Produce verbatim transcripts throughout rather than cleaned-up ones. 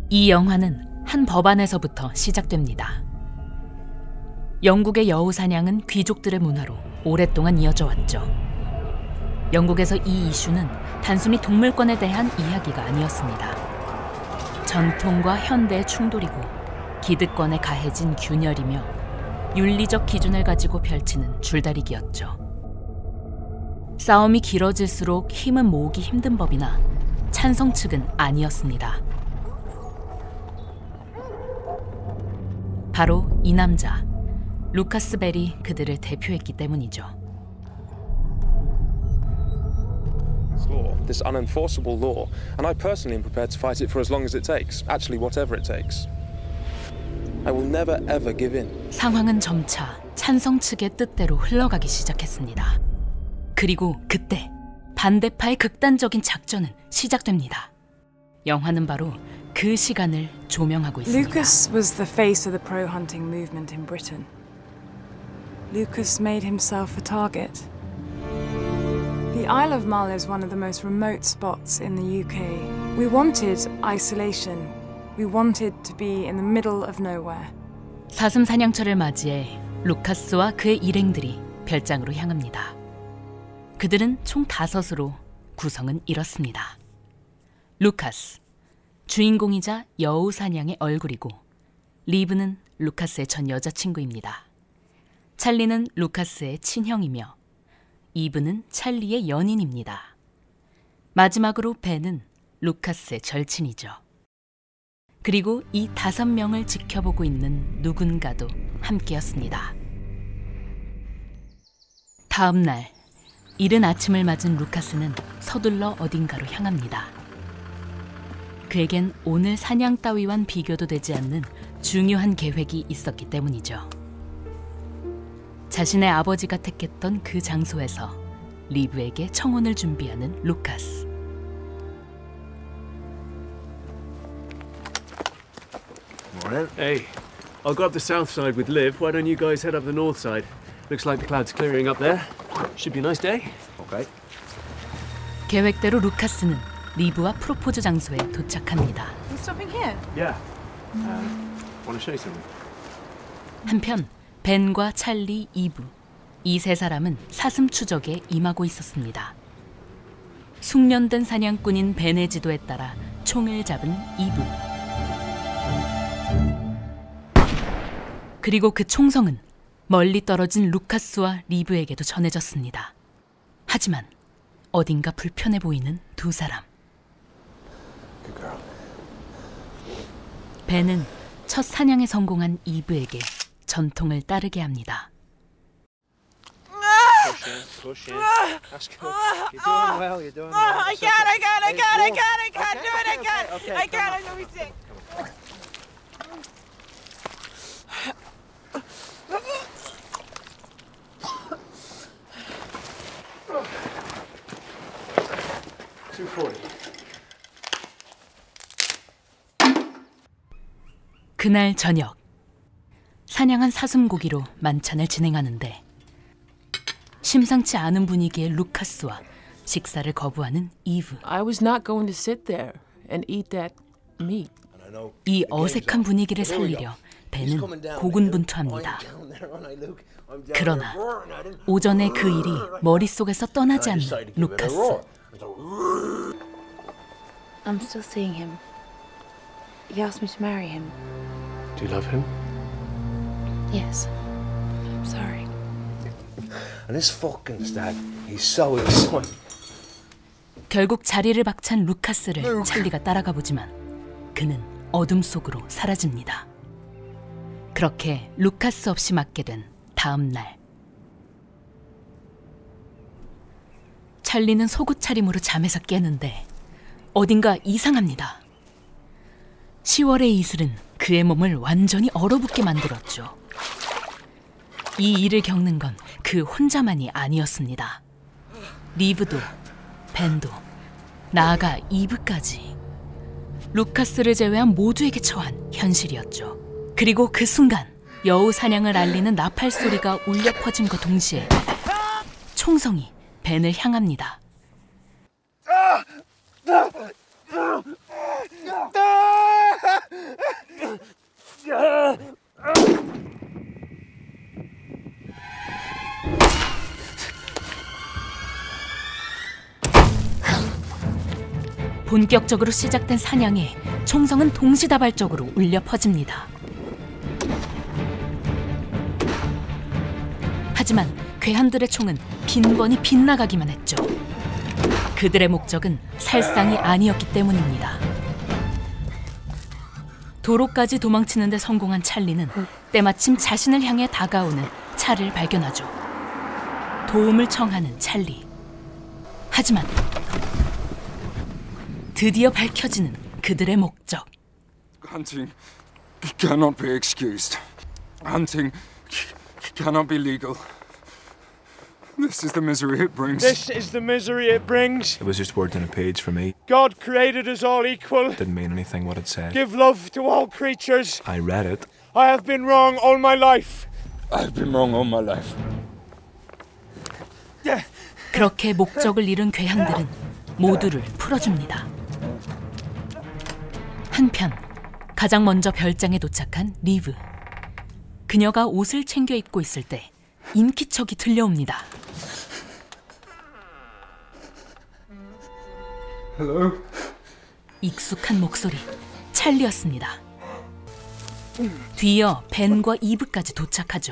이 영화는 한 법안에서부터 시작됩니다. 영국의 여우 사냥은 귀족들의 문화로 오랫동안 이어져 왔죠. 영국에서 이 이슈는 단순히 동물권에 대한 이야기가 아니었습니다. 전통과 현대의 충돌이고 기득권에 가해진 균열이며 윤리적 기준을 가지고 펼치는 줄다리기였죠. 싸움이 길어질수록 힘은 모으기 힘든 법이나 찬성 측은 아니었습니다. 바로 이 남자, 루카스 벨이 그들을 대표했기 때문이죠. This unenforceable law, and I personally am prepared to fight it for as long as it takes. Actually, whatever it takes. I will never ever give in. 상황은 점차 찬성 측의 뜻대로 흘러가기 시작했습니다. 그리고 그때 반대파의 극단적인 작전은 시작됩니다. 영화는 바로 그 시간을 조명하고 있습니다. Lucas was the face of the pro-hunting movement in Britain. Lucas made himself a target. The Isle of Mull is one of the most remote spots in the U K. We wanted isolation. We wanted to be in the middle of nowhere. 사슴 사냥철을 맞이해 루카스와 그의 일행들이 별장으로 향합니다. 그들은 총 다섯으로 구성은 이렇습니다. 루카스, 주인공이자 여우 사냥의 얼굴이고, 리브는 루카스의 전 여자친구입니다. 찰리는 루카스의 친형이며 이브는 찰리의 연인입니다. 마지막으로 벤은 루카스의 절친이죠. 그리고 이 다섯 명을 지켜보고 있는 누군가도 함께였습니다. 다음 날, 이른 아침을 맞은 루카스는 서둘러 어딘가로 향합니다. 그에겐 오늘 사냥 따위와는 비교도 되지 않는 중요한 계획이 있었기 때문이죠. 자신의 아버지가 택했던 그 장소에서 리브에게 청혼을 준비하는 루카스. Morning. Hey, I'll go up the south side with Liv. Why don't you guys head up the north side? Looks like the clouds clearing up there. Should be a nice day. Okay. 계획대로 루카스는 리브와 프로포즈 장소에 도착합니다. You stopping here? Yeah. Um, want to show you something? 한편 벤과 찰리, 이브, 이 세 사람은 사슴 추적에 임하고 있었습니다. 숙련된 사냥꾼인 벤의 지도에 따라 총을 잡은 이브. 그리고 그 총성은 멀리 떨어진 루카스와 리브에게도 전해졌습니다. 하지만 어딘가 불편해 보이는 두 사람. 벤은 첫 사냥에 성공한 이브에게 전통을 따르게 합니다. Push in, push in. That's good. You're doing well, you're doing well. I can't, I can't, I can't, I can't, I can't do it, I can't. I can't, I'm gonna be sick. two forty. 그날 저녁, 사냥한 사슴고기로 만찬을 진행하는데 심상치 않은 분위기의 루카스와 식사를 거부하는 이브. I was not going to sit there and eat that meat. 이 어색한 분위기를 살리려 벤은 고군분투합니다. 그러나 오전에 그 일이 머릿속에서 떠나지 않는 루카스. I'm still seeing him. He asked me to marry him. Do you love him? Yes. I'm sorry. And this fucking stag, he's so excited. 결국 자리를 박찬 루카스를 찰리가 따라가 보지만 그는 어둠 속으로 사라집니다. 그렇게 루카스 없이 맞게 된 다음 날, 찰리는 속옷 차림으로 잠에서 깨는데 어딘가 이상합니다. 시월의 이슬은 그의 몸을 완전히 얼어붙게 만들었죠. 이 일을 겪는 건 그 혼자만이 아니었습니다. 리브도, 벤도, 나아가 이브까지 루카스를 제외한 모두에게 처한 현실이었죠. 그리고 그 순간 여우 사냥을 알리는 나팔 소리가 울려 퍼짐과 동시에 총성이 벤을 향합니다. 본격적으로 시작된 사냥에 총성은 동시다발적으로 울려 퍼집니다. 하지만 괴한들의 총은 빈번히 빗나가기만 했죠. 그들의 목적은 살상이 아니었기 때문입니다. 도로까지 도망치는 데 성공한 찰리는 때마침 자신을 향해 다가오는 차를 발견하죠. 도움을 청하는 찰리. 하지만 드디어 밝혀지는 그들의 목적. Hunting cannot be excused. Hunting cannot be legal. This is the misery it brings. This is the misery it brings. It was just words on a page for me. God created us all equal. Didn't mean anything what it said. Give love to all creatures. I read it. I have been wrong all my life. I've been wrong all my life. 그렇게 목적을 잃은 괴한들은 모두를 풀어줍니다. 한편 가장 먼저 별장에 도착한 리브. 그녀가 옷을 챙겨 입고 있을 때 인기척이 들려옵니다. Hello? 익숙한 목소리, 찰리였습니다. 뒤이어 벤과 이브까지 도착하죠.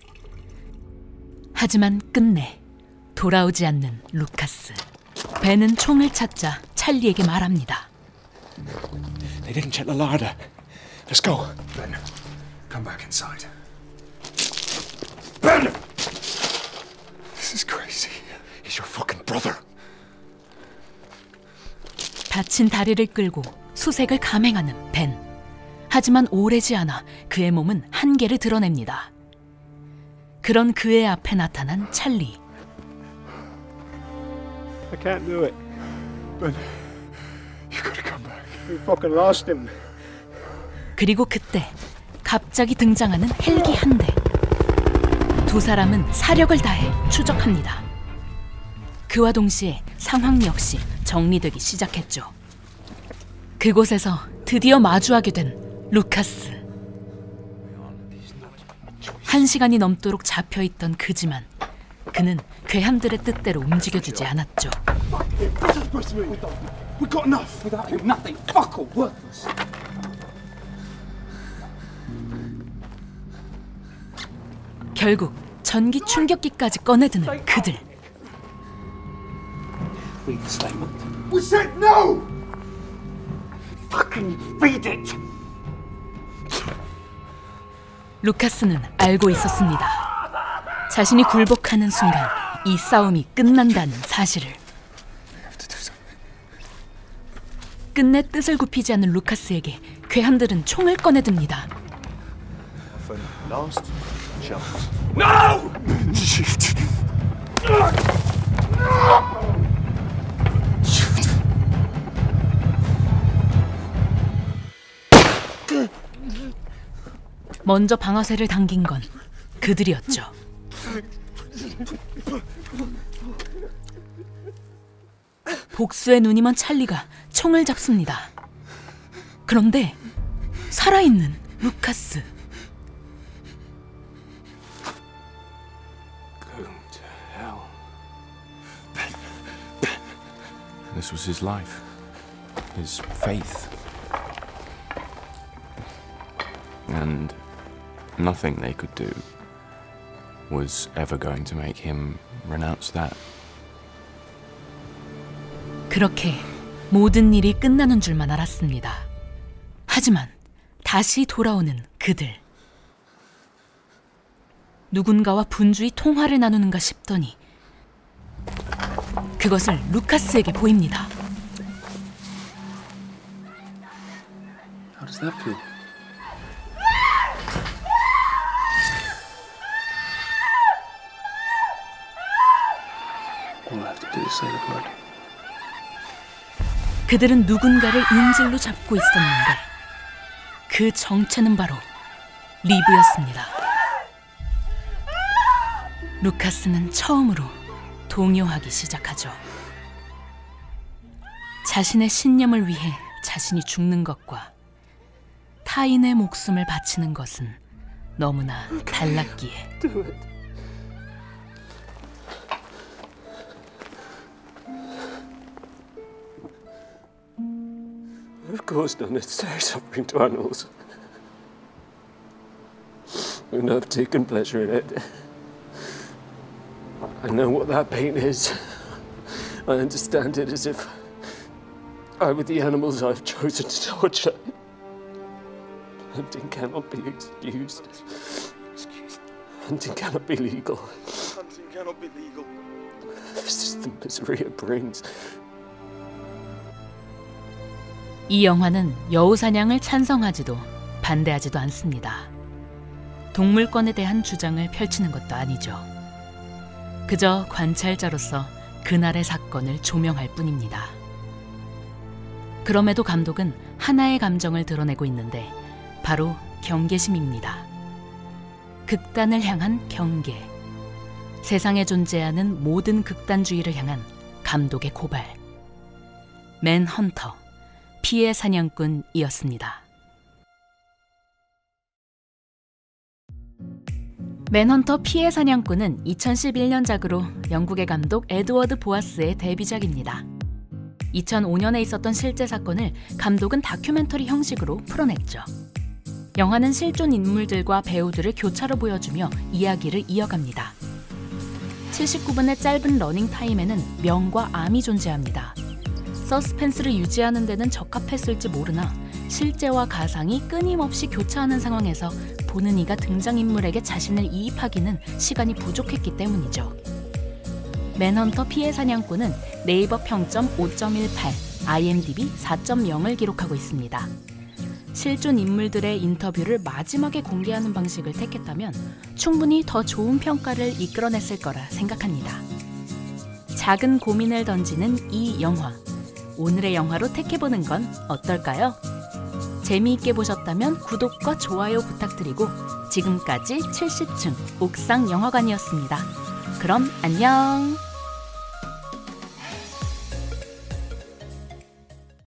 하지만 끝내 돌아오지 않는 루카스. 벤은 총을 찾자 찰리에게 말합니다. They didn't check the larder. Let's go. Ben, come back inside. Ben! This is crazy. He's your fucking brother. 다친 다리를 끌고 수색을 감행하는 벤. 하지만 오래지 않아 그의 몸은 한계를 드러냅니다. 그런 그의 앞에 나타난 찰리. I can't do it. Ben, you gotta come back. We fucking lost him. 그리고 그때 갑자기 등장하는 헬기 한 대. 두 사람은 사력을 다해 추적합니다. 그와 동시에 상황 역시 정리되기 시작했죠. 그곳에서 드디어 마주하게 된 루카스. 한 시간이 넘도록 잡혀있던 그지만 그는 괴한들의 뜻대로 움직여주지 않았죠. We got enough. Without him, nothing. Fuck all. Worthless. 결국 전기 충격기까지 꺼내드는 그들. Read the statement. We said no. Fucking read it. 루카스는 알고 있었습니다. 자신이 굴복하는 순간 이 싸움이 끝난다는 사실을. 끝내 뜻을 굽히지 않는 루카스에게 괴한들은 총을 꺼내듭니다. Last chance. No! 먼저 방아쇠를 당긴 건 그들이었죠. 복수의 눈이 먼 찰리가 총을 잡습니다. 그런데 살아있는 루카스. Going to hell. Ben, Ben. This was his life, his faith, and nothing they could do was ever going to make him renounce that. 그렇게 모든 일이 끝나는 줄만 알았습니다. 하지만 다시 돌아오는 그들. 누군가와 분주히 통화를 나누는가 싶더니 그것을 루카스에게 보입니다. How does that feel? All I have to do is say the word. 그들은 누군가를 인질로 잡고 있었는데 그 정체는 바로 리브였습니다. 루카스는 처음으로 동요하기 시작하죠. 자신의 신념을 위해 자신이 죽는 것과 타인의 목숨을 바치는 것은 너무나 달랐기에. I've caused unnecessary suffering to animals. And I've taken pleasure in it. I know what that pain is. I understand it as if I were the animals I've chosen to torture. Hunting cannot be excused. Hunting cannot be legal. Hunting cannot be legal. This is the misery it brings. 이 영화는 여우 사냥을 찬성하지도 반대하지도 않습니다. 동물권에 대한 주장을 펼치는 것도 아니죠. 그저 관찰자로서 그날의 사건을 조명할 뿐입니다. 그럼에도 감독은 하나의 감정을 드러내고 있는데 바로 경계심입니다. 극단을 향한 경계. 세상에 존재하는 모든 극단주의를 향한 감독의 고발. 맨헌터, 피해 사냥꾼이었습니다. 맨헌터 피해 사냥꾼은 이천십일 년작으로 영국의 감독 에드워드 보아스의 데뷔작입니다. 이천오 년에 있었던 실제 사건을 감독은 다큐멘터리 형식으로 풀어냈죠. 영화는 실존 인물들과 배우들을 교차로 보여주며 이야기를 이어갑니다. 칠십구 분의 짧은 러닝타임에는 명과 암이 존재합니다. 서스펜스를 유지하는 데는 적합했을지 모르나 실제와 가상이 끊임없이 교차하는 상황에서 보는 이가 등장인물에게 자신을 이입하기는 시간이 부족했기 때문이죠. 맨헌터 피해 사냥꾼은 네이버 평점 오 점 일팔, 아이엠디비 사 점 영을 기록하고 있습니다. 실존 인물들의 인터뷰를 마지막에 공개하는 방식을 택했다면 충분히 더 좋은 평가를 이끌어냈을 거라 생각합니다. 작은 고민을 던지는 이 영화, 오늘의 영화로 택해보는 건 어떨까요? 재미있게 보셨다면 구독과 좋아요 부탁드리고 지금까지 칠십 층 옥상 영화관이었습니다. 그럼 안녕!